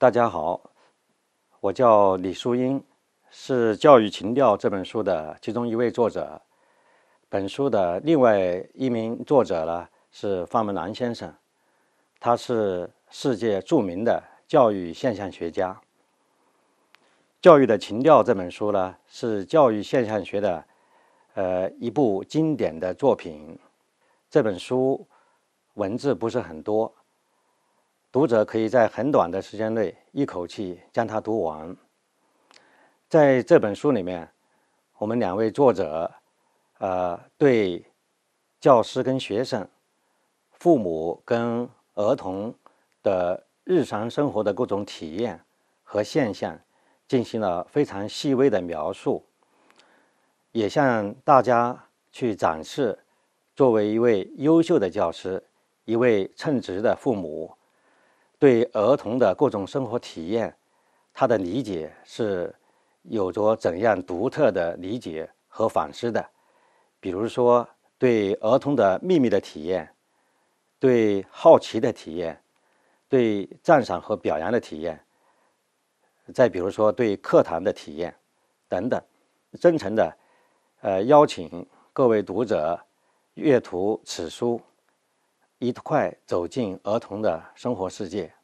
大家好，我叫李淑英，是《教育情调》这本书的其中一位作者。本书的另外一名作者呢是方文南先生，他是世界著名的教育现象学家。《教育的情调》这本书呢是教育现象学的一部经典的作品。这本书文字不是很多，读者可以在很短的时间内一口气将它读完。在这本书里面，我们两位作者对教师跟学生、父母跟儿童的日常生活的各种体验和现象进行了非常细微的描述，也向大家去展示作为一位优秀的教师、一位称职的父母对儿童的各种生活体验，他的理解是有着怎样独特的理解和反思的。比如说，对儿童的秘密的体验，对好奇的体验，对赞赏和表扬的体验，再比如说对课堂的体验等等。真诚的邀请各位读者阅读此书，一块走进儿童的生活世界。